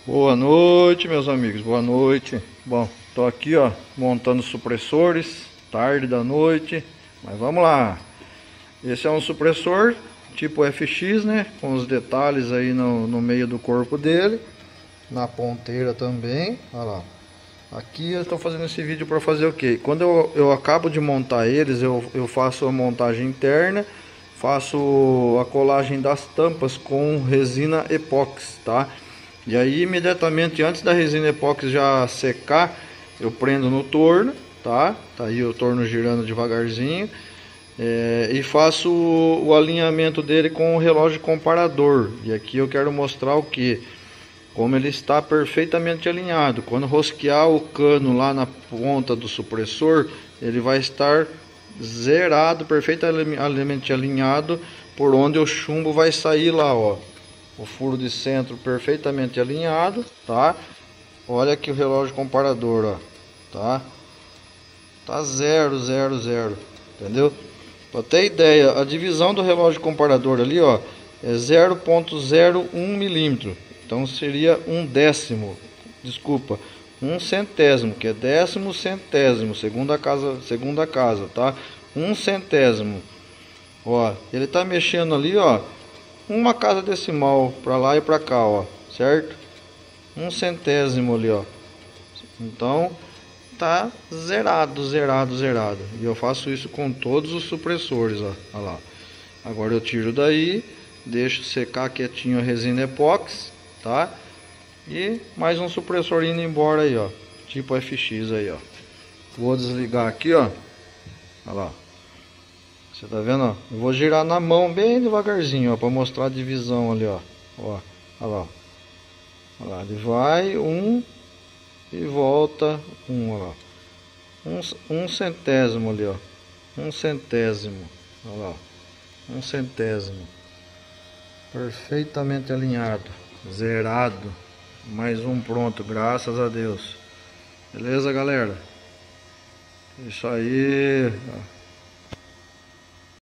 Boa noite, meus amigos, boa noite. Bom, tô aqui ó, montando supressores, tarde da noite, mas vamos lá. Esse é um supressor tipo FX, né, com os detalhes aí no meio do corpo dele, na ponteira também, olha lá. Aqui eu estou fazendo esse vídeo para fazer o quê? Quando eu acabo de montar eles, eu faço a montagem interna, faço a colagem das tampas com resina epóxi, tá? E aí imediatamente antes da resina epóxi já secar, eu prendo no torno, tá? Tá aí o torno girando devagarzinho. E faço o alinhamento dele com o relógio comparador. E aqui eu quero mostrar o que? Como ele está perfeitamente alinhado. Quando rosquear o cano lá na ponta do supressor, ele vai estar zerado, perfeitamente alinhado, por onde o chumbo vai sair lá, ó. O furo de centro perfeitamente alinhado, tá? Olha aqui o relógio comparador, ó, tá? Tá 0, 0, 0, entendeu? Pra ter ideia, a divisão do relógio comparador ali, ó, é 0,01 milímetro. Então seria um décimo, desculpa, um centésimo, que é décimo centésimo, segunda casa, tá? Um centésimo. Ó, ele tá mexendo ali, ó, uma casa decimal para lá e para cá, ó, certo? Um centésimo ali, ó. Então tá zerado, zerado, zerado. E eu faço isso com todos os supressores, ó. Olha lá. Agora eu tiro daí, deixo secar quietinho a resina epóxi, tá? E mais um supressor indo embora aí, ó. Tipo FX aí, ó. Vou desligar aqui, ó. Olha lá. Você tá vendo, ó? Eu vou girar na mão bem devagarzinho, ó, para mostrar a divisão ali, ó. Ó, olha lá. Olha lá, ele vai e volta olha lá. Um centésimo ali, ó. Um centésimo. Olha lá. Um centésimo. Perfeitamente alinhado. Zerado. Mais um pronto, graças a Deus. Beleza, galera? Isso aí.